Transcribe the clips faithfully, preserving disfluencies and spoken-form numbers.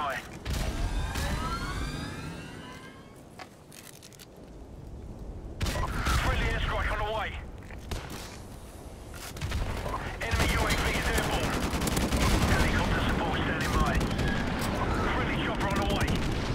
by. Friendly airstrike on the way. Enemy U A V is airborne. Helicopter support standing by. Friendly chopper on the way.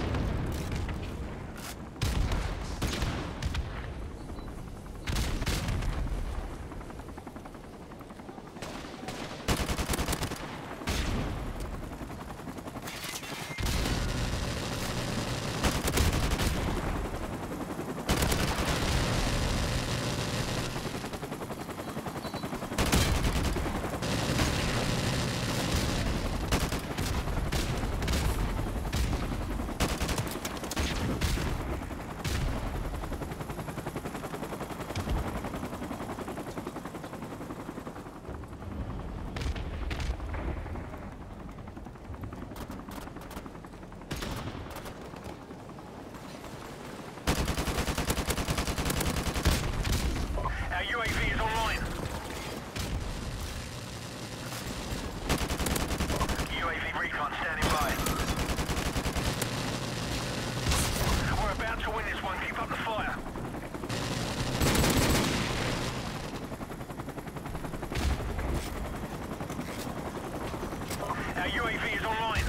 Our U A V is online. U A V recon standing by. We're about to win this one. Keep up the fire. Our U A V is online.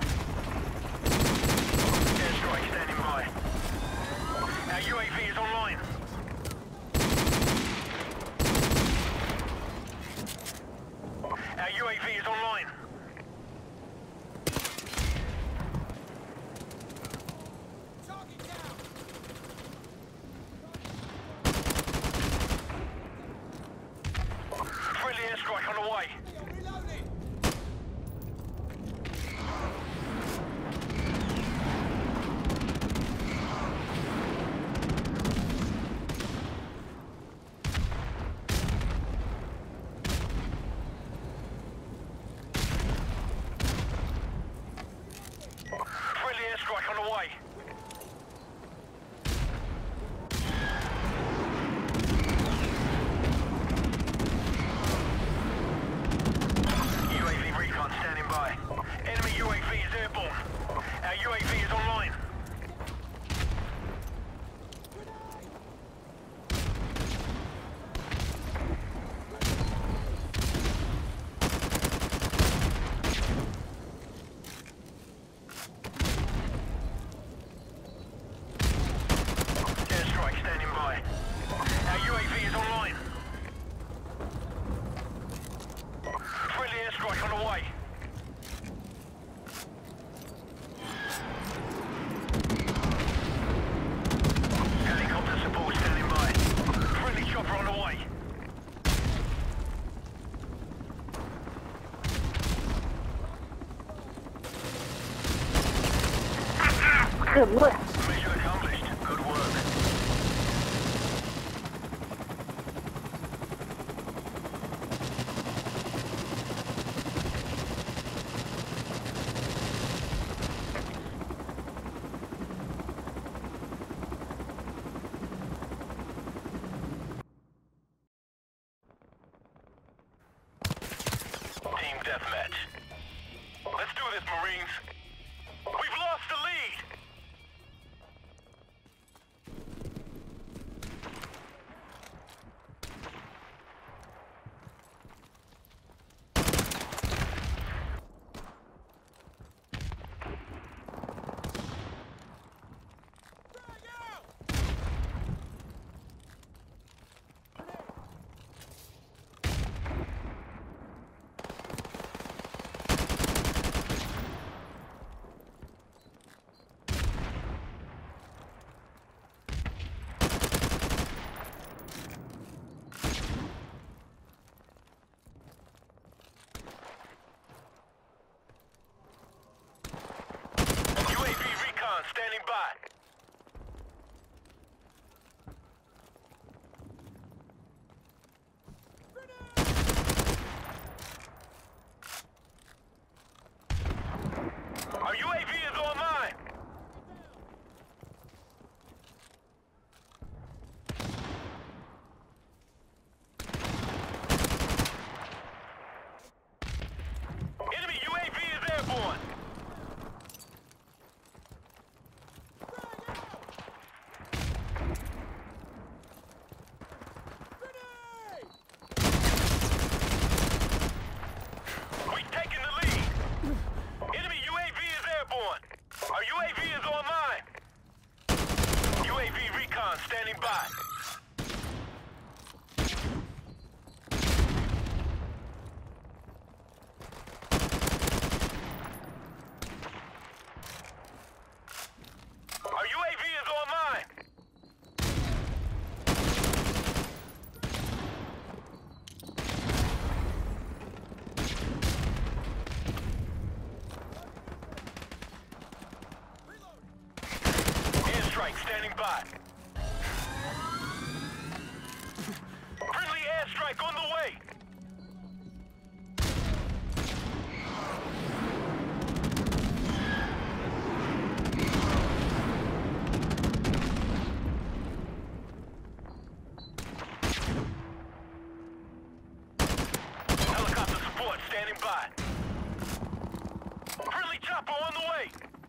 Airstrike standing by. Our U A V is online. Our U A V is online. Target down. Friendly airstrike on the way. Reloading. Friendly airstrike on the way. U A V recon standing by. Enemy U A V is airborne. Our U A V is online. Airstrike standing by. Our U A V is online. Friendly airstrike on the way. Helicopter support standing by. Friendly chopper on the way. Mission accomplished. Good work. Team deathmatch. Let's do this, Marines. We've lost the lead. U A V recon standing by. Our U A V is online. Enemy U A V is airborne. by. Friendly airstrike on the way. Helicopter support standing by. Friendly chopper on the way.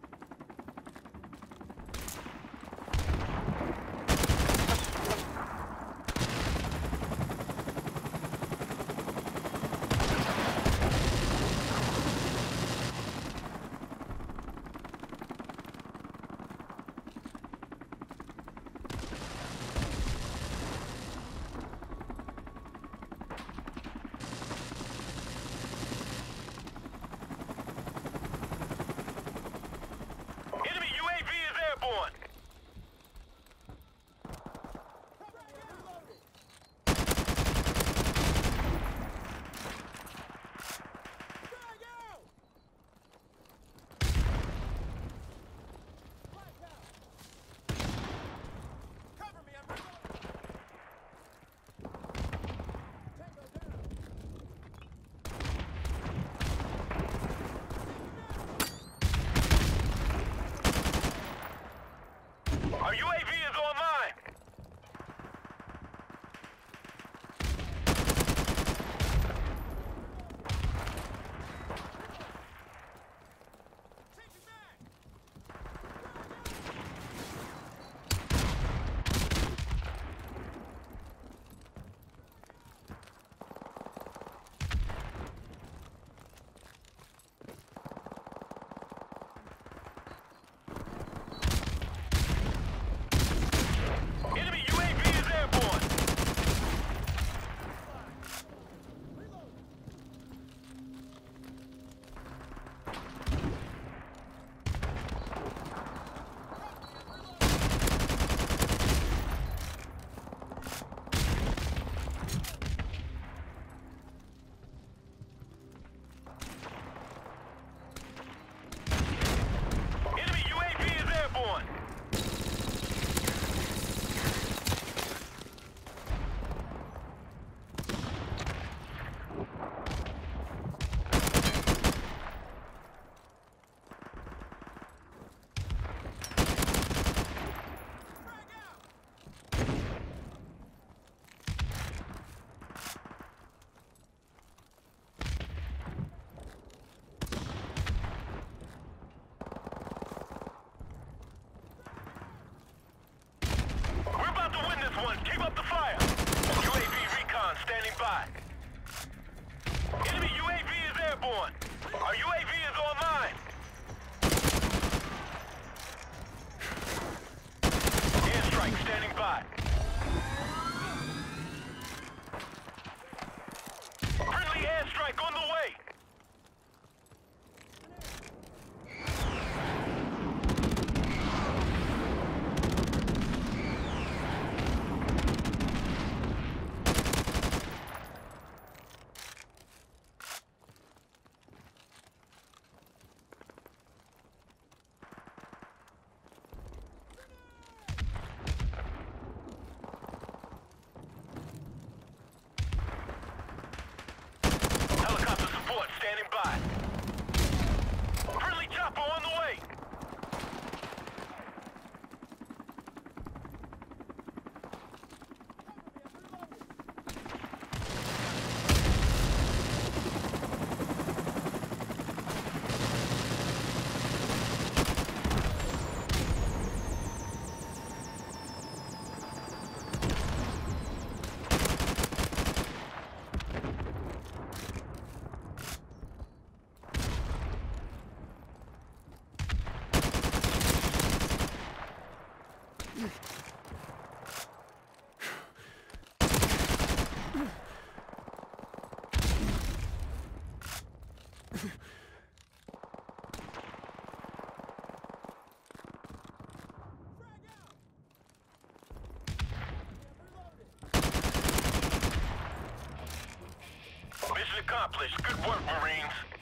Enemy U A V is airborne. Cover me, I'm reloading. Tango down. Our U A V is online. Take it back. Enemy U A V is airborne. Enemy U A V is airborne. Frag out. We're about to win this one. Keep up the fire. U A V recon standing by. Enemy U A V is airborne. Our U A V is online. Airstrike standing by. Friendly airstrike on the way. Helicopter support standing by. Friendly chopper on the way. Mission accomplished. Good work, Marines.